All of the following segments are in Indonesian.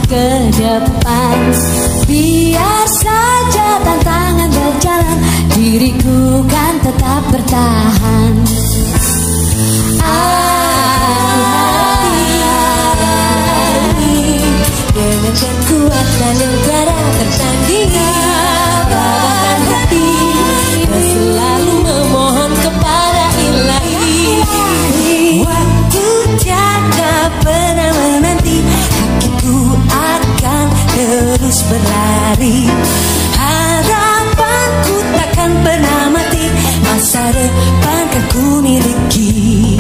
ke depan. Biar saja tantangan berjalan, diriku kan tetap bertahan. Dengan kekuatan yang tiada tertandingi, bahkan hati dan selalu memohon kepada Ilahi. Waktu tiada pernah menanti, kakiku akan terus berlari. Harapanku takkan pernah mati, masa depan kan ku miliki.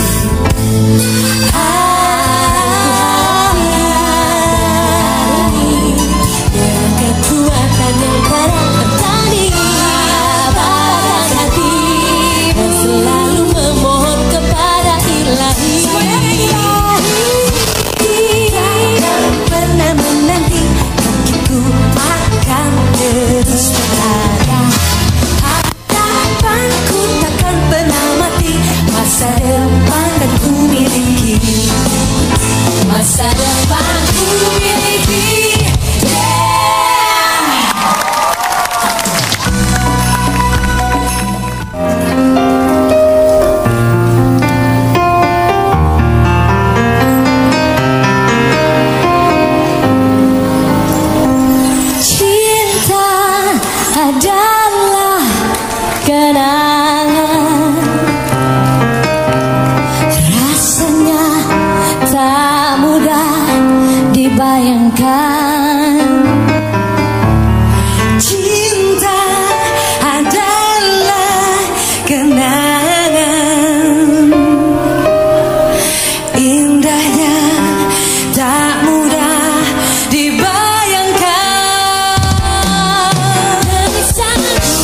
Masa depan ku miliki. Cinta adalah kenangan, rasanya tak mudah dibayangkan. Cinta adalah kenangan, indahnya tak mudah dibayangkan. Gelisah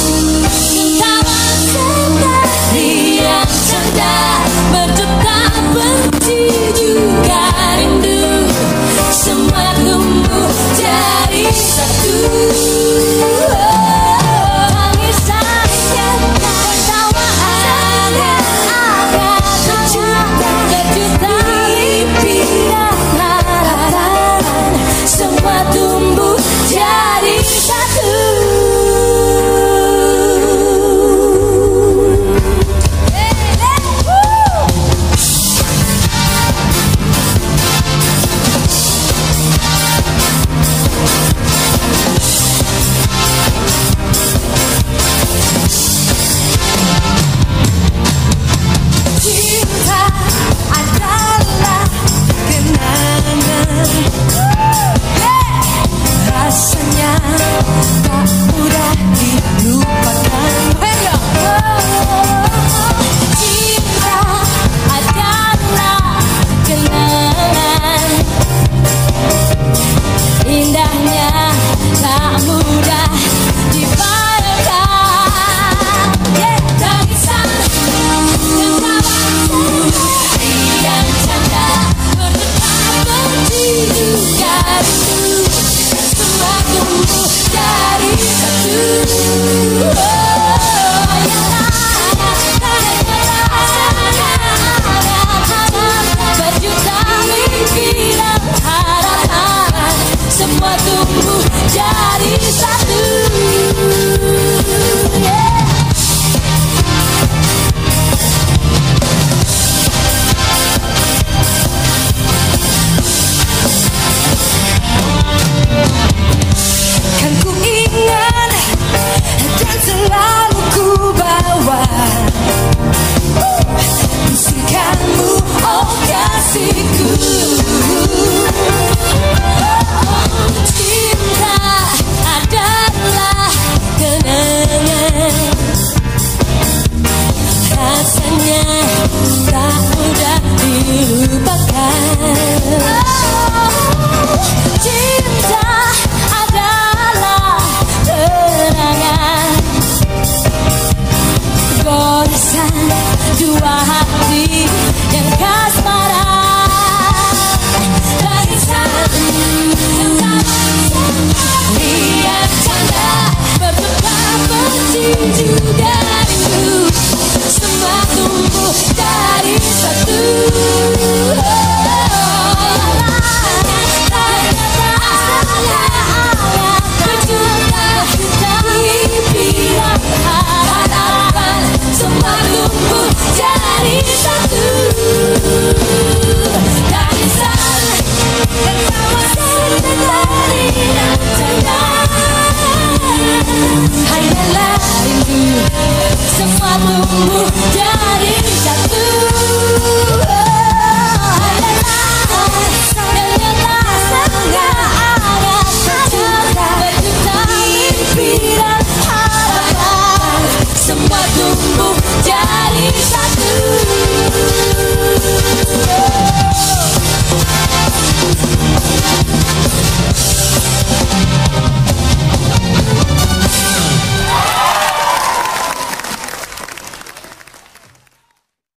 tawa sendiri yang canda, berjuta benci juga rindu, semua tumbuh jadi satu. Tangisan tertawa agak berjuta mimpi dan harapan, semua tumbuh jadi satu. Cinta adalah kenangan, rasanya tak mudah dilupakan. Cinta adalah kenangan, indahnya tak mudah dibayangkan. Tangisan tertawa yang canda, berjuta benci juga rindu, semua tumbuh jadi satu. Berjuta mimpi dan harapan, semua tumbuh jadi satu.